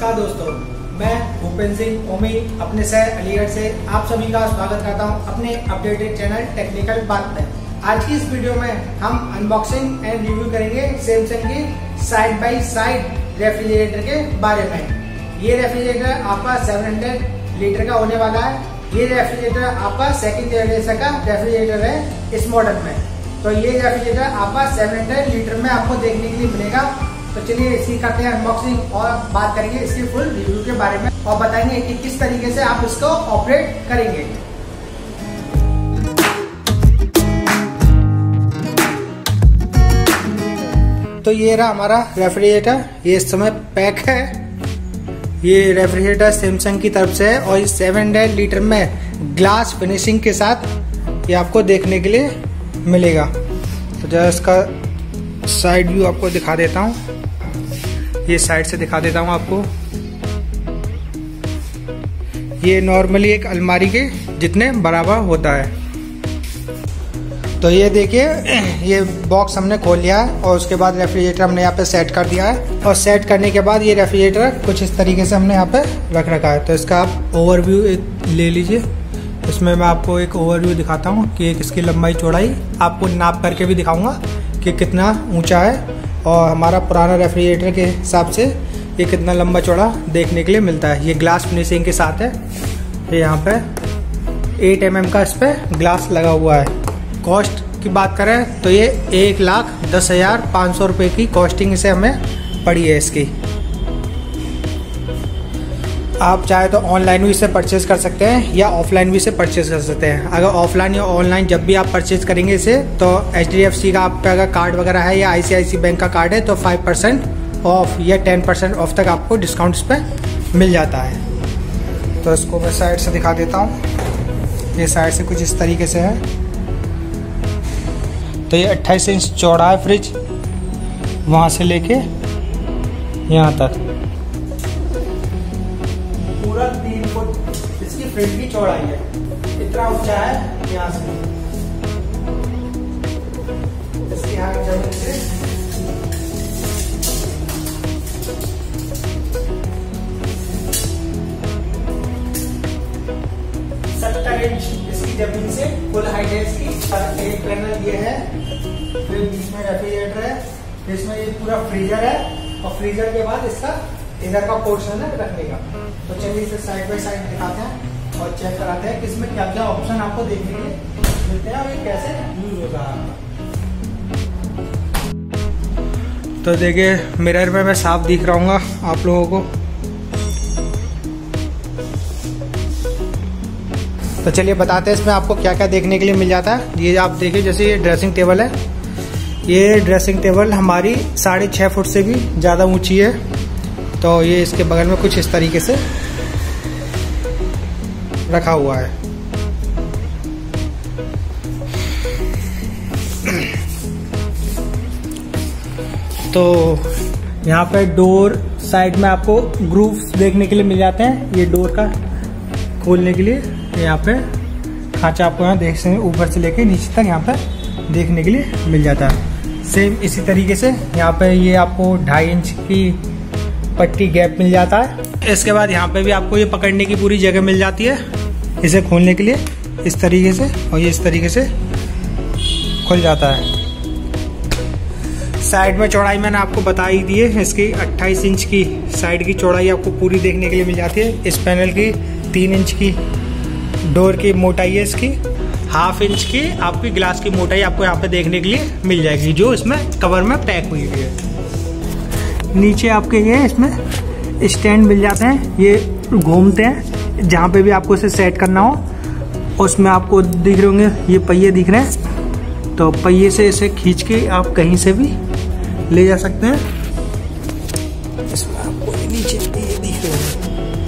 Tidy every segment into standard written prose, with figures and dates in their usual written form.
नमस्कार दोस्तों, मैं भूपेंद्र सिंह ओमी अपने शहर अलीगढ़ से आप सभी का स्वागत करता हूं अपने अपडेटेड चैनल टेक्निकल बात में। आज की इस वीडियो में हम अनबॉक्सिंग एंड रिव्यू करेंगे सैमसंग की साइड बाय साइड रेफ्रिजरेटर के बारे में। ये रेफ्रिजरेटर आपका 700 लीटर का होने वाला है। ये रेफ्रिजरेटर आपका सेकंड जनरेशन का रेफ्रिजरेटर है इस मॉडल में। तो ये रेफ्रिजरेटर आपका 700 लीटर में आपको देखने के लिए मिलेगा। तो चलिए इसी करते हैं अनबॉक्सिंग और बात करेंगे इसके फुल रिव्यू के बारे में और बताएंगे कि किस तरीके से आप इसको ऑपरेट करेंगे। तो ये रहा हमारा रेफ्रिजरेटर, ये इस समय पैक है। ये रेफ्रिजरेटर सैमसंग की तरफ से है और ये 700 लीटर में ग्लास फिनिशिंग के साथ ये आपको देखने के लिए मिलेगा। तो जरा इसका साइड व्यू आपको दिखा देता हूँ। ये साइड से दिखा देता हूँ आपको। ये नॉर्मली एक अलमारी के जितने बराबर होता है। तो ये देखिए, ये बॉक्स हमने खोल लिया है और उसके बाद रेफ्रिजरेटर हमने यहाँ पे सेट कर दिया है। और सेट करने के बाद ये रेफ्रिजरेटर कुछ इस तरीके से हमने यहाँ पे रख रखा है। तो इसका आप ओवरव्यू एक ले लीजिए। इसमें मैं आपको एक ओवरव्यू दिखाता हूँ कि एक इसकी लंबाई चौड़ाई आपको नाप करके भी दिखाऊंगा कि कितना ऊंचा है और हमारा पुराना रेफ्रिजरेटर के हिसाब से ये कितना लंबा चौड़ा देखने के लिए मिलता है। ये ग्लास फिनिशिंग के साथ है। ये यहाँ पे 8 mm का इस पे ग्लास लगा हुआ है। कॉस्ट की बात करें तो ये 1,10,500 रुपये की कॉस्टिंग से हमें पड़ी है इसकी। आप चाहे तो ऑनलाइन भी इसे परचेज कर सकते हैं या ऑफलाइन भी इसे परचेज कर सकते हैं। अगर ऑफलाइन या ऑनलाइन जब भी आप परचेज करेंगे इसे तो HDFC का आप पे अगर कार्ड वगैरह है या ICICI बैंक का कार्ड है तो 5% ऑफ या 10% ऑफ तक आपको डिस्काउंट इस पर मिल जाता है। तो इसको मैं साइड से दिखा देता हूँ। ये साइड से कुछ इस तरीके से है। तो ये 28 इंच चौड़ा है फ्रिज, वहाँ से लेके यहाँ तक पूरा 3 फुट इसकी फ्रिज की चौड़ाई है। इतना ऊंचा है यहाँ से इसकी हाइट जमीन से 70 इंच इसकी जमीन से फुल हाइट है इसकी। एक पैनल ये है, फिर बीच में रेफ्रिजरेटर है, इसमें ये पूरा फ्रीजर है और फ्रीजर के बाद इसका इधर का पोर्शन है रखने का। तो चलिए इसे साइड बाय साइड दिखाते हैं और चेक कराते हैं कि इसमें क्या क्या ऑप्शन आपको देखने के लिए मिलते हैं और ये कैसे यूज होगा। तो देखिए, मिरर में मैं साफ दिख रहा हूँ आप लोगों को। तो चलिए बताते हैं इसमें आपको क्या क्या देखने के लिए मिल जाता है। ये आप देखिए, जैसे ये ड्रेसिंग टेबल है। ये ड्रेसिंग टेबल हमारी 6.5 फुट से भी ज़्यादा ऊंची है। तो ये इसके बगल में कुछ इस तरीके से रखा हुआ है। तो यहाँ पे डोर साइड में आपको ग्रूव्स देखने के लिए मिल जाते हैं। ये डोर का खोलने के लिए यहाँ पे खांचा आपको यहाँ देख सकते हैं, ऊपर से लेके नीचे तक यहाँ पे देखने के लिए मिल जाता है। सेम इसी तरीके से यहाँ पे ये आपको 2.5 इंच की पट्टी गैप मिल जाता है। इसके बाद यहाँ पे भी आपको ये पकड़ने की पूरी जगह मिल जाती है इसे खोलने के लिए इस तरीके से, और ये इस तरीके से खुल जाता है। साइड में चौड़ाई मैंने आपको बता ही दी है। इसकी 28 इंच की साइड की चौड़ाई आपको पूरी देखने के लिए मिल जाती है। इस पैनल की 3 इंच की डोर की मोटाई है। इसकी 1/2 इंच की आपकी ग्लास की मोटाई आपको यहाँ पे देखने के लिए मिल जाएगी, जो इसमें कवर में पैक हुई हुई है। नीचे आपके ये इसमें स्टैंड मिल जाते हैं, ये घूमते हैं। जहाँ पे भी आपको इसे सेट करना हो उसमें आपको दिख रहे होंगे ये पहिए दिख रहे हैं। तो पहिए से इसे खींच के आप कहीं से भी ले जा सकते हैं। इसमें आपको ये नीचे ये दिख रहे होंगे।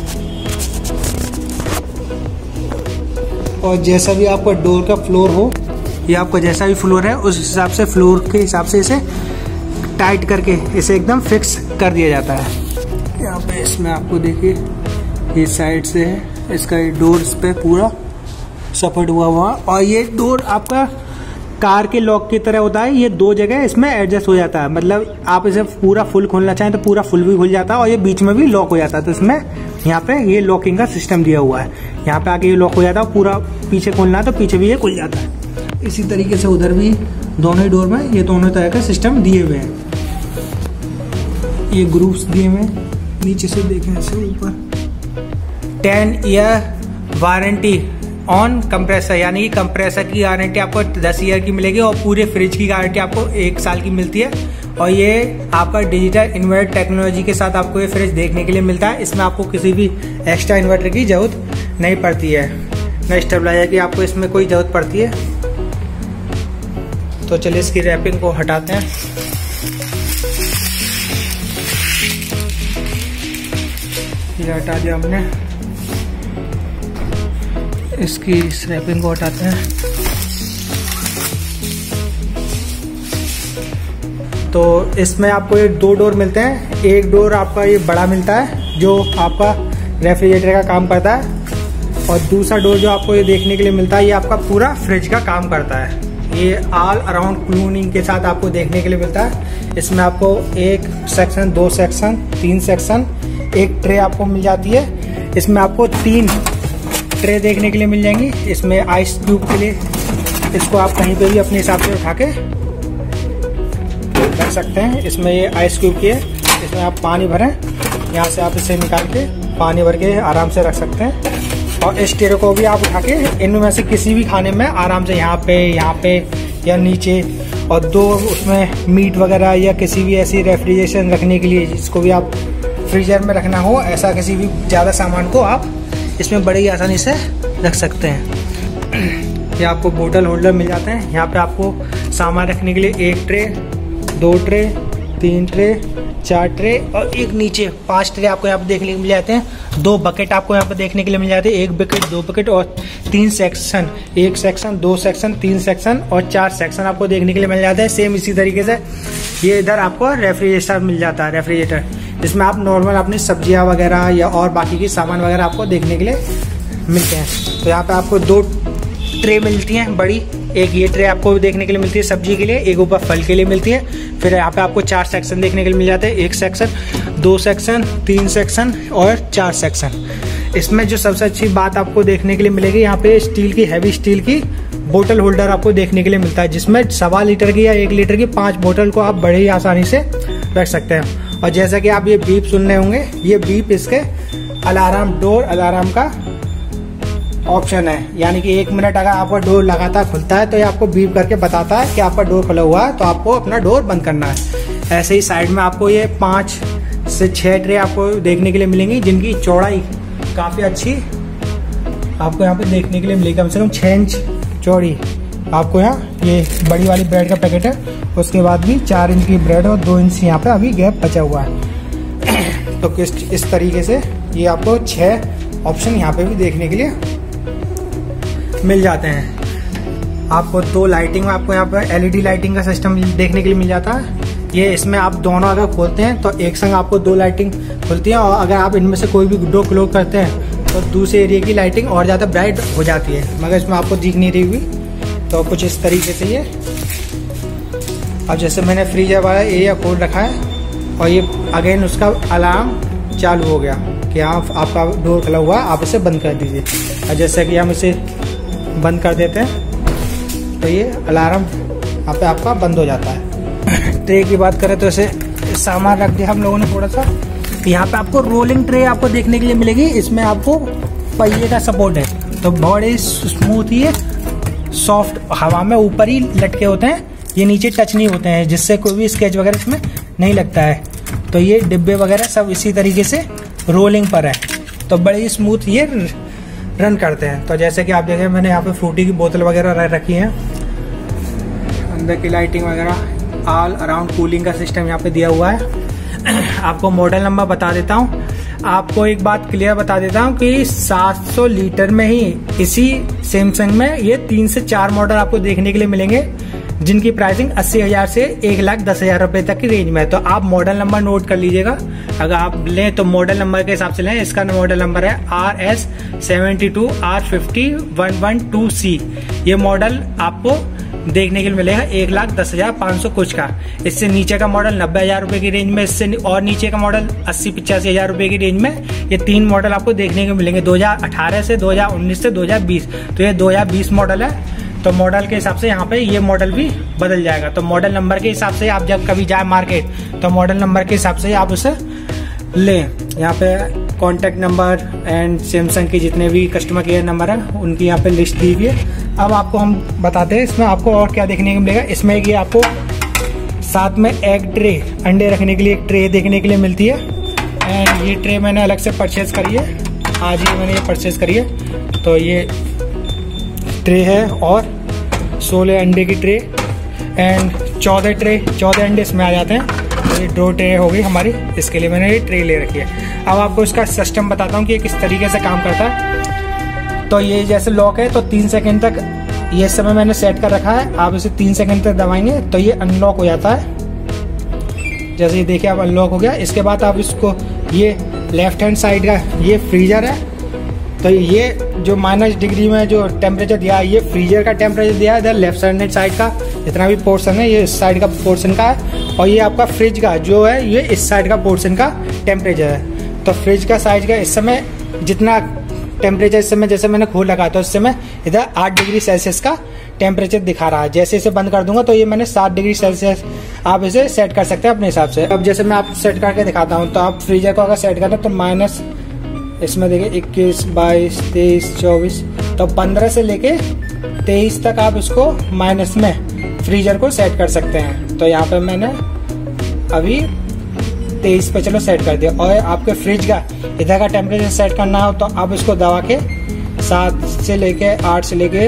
और जैसा भी आपका डोर का फ्लोर हो या आपका जैसा भी फ्लोर है उस हिसाब से फ्लोर के हिसाब से इसे टाइट करके इसे एकदम फिक्स कर दिया जाता है। यहाँ पे इसमें आपको देखिए ये साइड से है, इसका ये डोर इस पे पूरा सपोर्ट हुआ और ये डोर आपका कार के लॉक की तरह होता है, ये 2 जगह इसमें एडजस्ट हो जाता है। मतलब आप इसे पूरा फुल खोलना चाहें तो पूरा फुल भी खुल जाता है और ये बीच में भी लॉक हो जाता है। तो इसमें यहाँ पे ये लॉकिंग का सिस्टम दिया हुआ है, यहाँ पे आके ये लॉक हो जाता है। पूरा पीछे खोलना है तो पीछे भी ये खुल जाता है। इसी तरीके से उधर भी दोनों ही डोर में ये दोनों तरह का सिस्टम दिए हुए हैं। ये ग्रुप्स दिए हुए हैं, नीचे से देखें ऐसे ऊपर 10 ईयर वारंटी ऑन कंप्रेसर, यानी कि कंप्रेसर की गारंटी आपको 10 ईयर की मिलेगी और पूरे फ्रिज की गारंटी आपको 1 साल की मिलती है। और ये आपका डिजिटल इन्वर्टर टेक्नोलॉजी के साथ आपको ये फ्रिज देखने के लिए मिलता है। इसमें आपको किसी भी एक्स्ट्रा इन्वर्टर की जरूरत नहीं पड़ती है, न स्टेबलाइजर की आपको इसमें कोई जरूरत पड़ती है। तो चलिए इसकी रैपिंग को हटाते हैं। ये हटा दिया हमने, इसकी रैपिंग को हटाते हैं। तो इसमें आपको ये 2 डोर मिलते हैं। एक डोर आपका ये बड़ा मिलता है जो आपका रेफ्रिजरेटर का काम करता है, और दूसरा डोर जो आपको ये देखने के लिए मिलता है ये आपका पूरा फ्रिज का काम करता है। ये ऑल अराउंड क्लूनिंग के साथ आपको देखने के लिए मिलता है। इसमें आपको 1 सेक्शन, 2 सेक्शन, 3 सेक्शन, एक ट्रे आपको मिल जाती है। इसमें आपको 3 ट्रे देखने के लिए मिल जाएंगी। इसमें आइस क्यूब के लिए इसको आप कहीं पे भी अपने हिसाब से उठा के रख सकते हैं। इसमें ये आइस क्यूब की है, इसमें आप पानी भरें, यहाँ से आप इसे निकाल के पानी भर के आराम से रख सकते हैं। और इस ट्रे को भी आप उठा के इनमें से किसी भी खाने में आराम से यहाँ पे या नीचे, और 2 उसमें मीट वगैरह या किसी भी ऐसी रेफ्रिजरेशन रखने के लिए जिसको भी आप फ्रीजर में रखना हो, ऐसा किसी भी ज़्यादा सामान को आप इसमें बड़ी आसानी से रख सकते हैं। ये आपको बोतल होल्डर मिल जाते हैं। यहाँ पे आपको सामान रखने के लिए 1 ट्रे, 2 ट्रे, 3 ट्रे, 4 ट्रे और एक नीचे 5 ट्रे आपको यहाँ पे देखने के लिए मिल जाते हैं। 2 बकेट आपको यहाँ पे देखने के लिए मिल जाते हैं, 1 बकेट, 2 बकेट और 3 सेक्शन, 1 सेक्शन, 2 सेक्शन, 3 सेक्शन और 4 सेक्शन आपको देखने के लिए मिल जाता है। सेम इसी तरीके से ये इधर आपको रेफ्रिजरेटर मिल जाता है, रेफ्रिजरेटर जिसमें आप नॉर्मल अपनी सब्जियां वगैरह या और बाकी की सामान वगैरह आपको देखने के लिए मिलते हैं। तो यहाँ पे आपको 2 ट्रे मिलती हैं बड़ी, एक ये ट्रे आपको देखने के लिए मिलती है सब्जी के लिए, एक ऊपर फल के लिए मिलती है। फिर यहाँ पे आपको 4 सेक्शन देखने के लिए मिल जाते हैं, 1 सेक्शन, 2 सेक्शन, 3 सेक्शन और 4 सेक्शन। इसमें जो सबसे अच्छी बात आपको देखने के लिए मिलेगी, यहाँ पे स्टील की, हैवी स्टील की बोतल होल्डर आपको देखने के लिए मिलता है, जिसमें 1.25 लीटर की या 1 लीटर की 5 बोतल को आप बड़े ही आसानी से रख सकते हैं। और जैसा कि आप ये बीप सुन रहे होंगे, ये बीप इसके अलार्म, डोर अलार्म का ऑप्शन है। यानी कि 1 मिनट अगर आपका डोर लगातार खुलता है तो ये आपको बीप करके बताता है कि आपका डोर खुला हुआ है, तो आपको अपना डोर बंद करना है। ऐसे ही साइड में आपको ये 5 से 6 ट्रे आपको देखने के लिए मिलेंगी, जिनकी चौड़ाई काफ़ी अच्छी आपको यहाँ पे देखने के लिए मिलेगी, कम से कम 6 इंच चौड़ी। आपको यहाँ ये बड़ी वाली ब्रेड का पैकेट है, उसके बाद भी 4 इंच की ब्रेड और 2 इंच यहाँ पे अभी गैप बचा हुआ है। तो इस तरीके से ये आपको 6 ऑप्शन यहाँ पे भी देखने के लिए मिल जाते हैं। आपको 2 लाइटिंग में आपको यहाँ पर LED लाइटिंग का सिस्टम देखने के लिए मिल जाता है। ये इसमें आप दोनों अगर खोलते हैं तो एक संग आपको 2 लाइटिंग खुलती है, और अगर आप इनमें से कोई भी डोर क्लोज करते हैं तो दूसरे एरिया की लाइटिंग और ज़्यादा ब्राइट हो जाती है, मगर इसमें आपको दिख नहीं रही हुई। तो कुछ इस तरीके से ये, अब जैसे मैंने फ्रीजर वाला एरिया खोल रखा है और ये अगेन उसका अलार्म चालू हो गया कि आपका डोर खुला हुआ है, आप इसे बंद कर दीजिए। और जैसे कि हम इसे बंद कर देते हैं तो ये अलार्म यहाँ पे आपका बंद हो जाता है। ट्रे की बात करें तो इसे सामान रख दिया हम लोगों ने थोड़ा सा। यहाँ पे आपको रोलिंग ट्रे आपको देखने के लिए मिलेगी, इसमें आपको पहिए का सपोर्ट है, तो बड़े स्मूथ ही है, सॉफ्ट हवा में ऊपर ही लटके होते हैं, ये नीचे टच नहीं होते हैं, जिससे कोई भी स्केच वगैरह इसमें नहीं लगता है। तो ये डिब्बे वगैरह सब इसी तरीके से रोलिंग पर है, तो बड़ी स्मूथ ये रन करते हैं। तो जैसे कि आप देखें, मैंने यहाँ पे फ्रूटी की बोतल वगैरह रखी है, अंदर की लाइटिंग वगैरह, ऑल अराउंड कूलिंग का सिस्टम यहाँ पे दिया हुआ है। आपको मॉडल नंबर बता देता हूँ, आपको एक बात क्लियर बता देता हूँ कि 700 लीटर में ही इसी सैमसंग में ये 3 से 4 मॉडल आपको देखने के लिए मिलेंगे, जिनकी प्राइसिंग 80,000 से 1,10,000 रुपए तक की रेंज में है। तो आप मॉडल नंबर नोट कर लीजिएगा, अगर आप लें तो मॉडल नंबर के हिसाब से लें। इसका मॉडल नंबर है RS72R50112C। ये मॉडल आपको देखने के लिए मिलेगा 1,10,500 कुछ का। इससे नीचे का मॉडल 90,000 रुपए की रेंज में, इससे और नीचे का मॉडल 80-85,000 रुपए की रेंज में। ये 3 मॉडल आपको देखने को मिलेंगे 2018 से, 2019 से 2020। तो ये 2020 मॉडल है, तो मॉडल के हिसाब से यहाँ पे ये मॉडल भी बदल जाएगा। तो मॉडल नंबर के हिसाब से आप जब कभी जाए मार्केट तो मॉडल नंबर के हिसाब से आप उसे लें। यहाँ पे कॉन्टैक्ट नंबर एंड सैमसंग के जितने भी कस्टमर केयर नंबर है उनकी यहाँ पे लिस्ट दी हुई है। अब आपको हम बताते हैं इसमें आपको और क्या देखने को मिलेगा। इसमें ये आपको साथ में एग ट्रे, अंडे रखने के लिए एक ट्रे देखने के लिए मिलती है। एंड ये ट्रे मैंने अलग से परचेज करी है, आज ही मैंने ये परचेज करी है। तो ये ट्रे है और 16 अंडे की ट्रे एंड 14 अंडे इसमें आ जाते हैं। ये 2 ट्रे हो गई हमारी, इसके लिए मैंने ये ट्रे ले रखी है। अब आपको इसका सिस्टम बताता हूँ कि ये किस तरीके से काम करता है। तो ये जैसे लॉक है तो 3 सेकंड तक ये समय मैंने सेट कर रखा है। आप इसे 3 सेकंड तक दबाएंगे तो ये अनलॉक हो जाता है। जैसे ये देखिए अब अनलॉक हो गया। इसके बाद आप इसको, ये लेफ्ट हैंड साइड का ये फ्रीजर है। तो ये जो -डिग्री में जो टेम्परेचर दिया है ये फ्रीजर का टेम्परेचर दिया है। इधर लेफ्ट साइड का जितना भी पोर्शन है ये इस साइड का पोर्शन का है, और ये आपका फ्रिज का जो है ये इस साइड का पोर्शन का टेम्परेचर है। तो फ्रिज का साइज का इस समय जितना टेम्परेचर इस समय जैसे मैंने खोल रखा था उस समय इधर 8 डिग्री सेल्सियस का टेम्परेचर दिखा रहा है। जैसे इसे बंद कर दूंगा तो ये मैंने 7 डिग्री सेल्सियस आप इसे सेट कर सकते हैं अपने हिसाब से। अब जैसे मैं आप सेट करके दिखाता हूँ, तो आप फ्रीजर को अगर सेट करना तो माइनस इसमें देखिए 21, 22, 23, 24, तो 15 से लेके 23 तक आप इसको माइनस में फ्रीजर को सेट कर सकते हैं। तो यहाँ पे मैंने अभी 23 पे चलो सेट कर दिया। और आपके फ्रिज का इधर का टेम्परेचर सेट करना हो तो आप इसको दबा के 7 से लेके 8 से लेके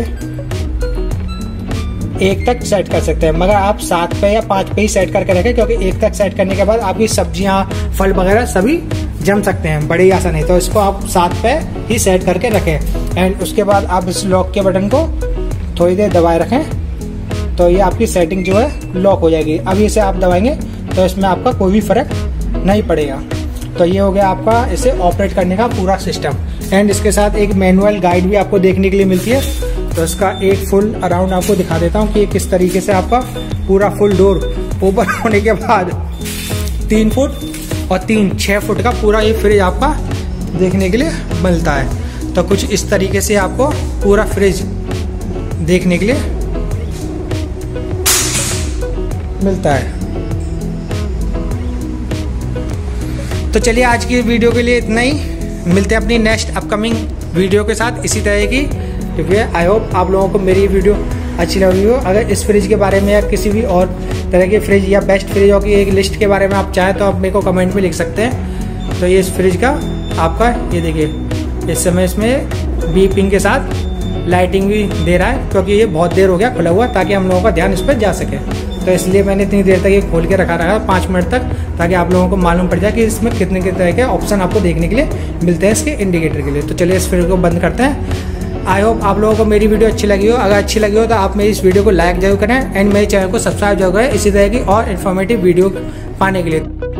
1 तक सेट कर सकते हैं। मगर आप 7 पे या 5 पे ही सेट करके रखें, क्योंकि 1 तक सेट करने के बाद आपकी सब्जियां, फल वगैरह सभी जम सकते हैं बड़ी आसानी। तो इसको आप 7 पे ही सेट करके रखें। एंड उसके बाद आप इस लॉक के बटन को थोड़ी देर दबाए रखें तो ये आपकी सेटिंग जो है लॉक हो जाएगी। अब इसे आप दबाएंगे तो इसमें आपका कोई भी फर्क नहीं पड़ेगा। तो ये हो गया आपका इसे ऑपरेट करने का पूरा सिस्टम। एंड इसके साथ एक मैनुअल गाइड भी आपको देखने के लिए मिलती है। तो इसका एक फुल अराउंड आपको दिखा देता हूँ कि किस तरीके से आपका पूरा फुल डोर ओपन होने के बाद 3 फुट और 6 फुट का पूरा ये फ्रिज आपका देखने के लिए मिलता है। तो कुछ इस तरीके से आपको पूरा फ्रिज देखने के लिए मिलता है। तो चलिए आज की वीडियो के लिए इतना ही। मिलते हैं अपनी नेक्स्ट अपकमिंग वीडियो के साथ इसी तरह की। क्योंकि आई होप आप लोगों को मेरी वीडियो अच्छी लगी हो। अगर इस फ्रिज के बारे में या किसी भी और तरह के फ्रिज या बेस्ट फ्रिजों की एक लिस्ट के बारे में आप चाहें तो आप मेरे को कमेंट में लिख सकते हैं। तो ये इस फ्रिज का आपका ये देखिए इस समय इसमें बीपिंग के साथ लाइटिंग भी दे रहा है, क्योंकि ये बहुत देर हो गया खुला हुआ, ताकि हम लोगों का ध्यान इस पर जा सके। तो इसलिए मैंने इतनी देर तक ये खोल के रखा 5 मिनट तक, ताकि आप लोगों को मालूम पड़ जाए कि इसमें कितने तरह के ऑप्शन आपको देखने के लिए मिलते हैं इसके इंडिकेटर के लिए। तो चलिए इस फ्रिज को बंद करते हैं। आई होप आप लोगों को मेरी वीडियो अच्छी लगी हो। अगर अच्छी लगी हो तो आप मेरी इस वीडियो को लाइक जरूर करें एंड मेरे चैनल को सब्सक्राइब जरूर करें इसी तरह की और इन्फॉर्मेटिव वीडियो पाने के लिए।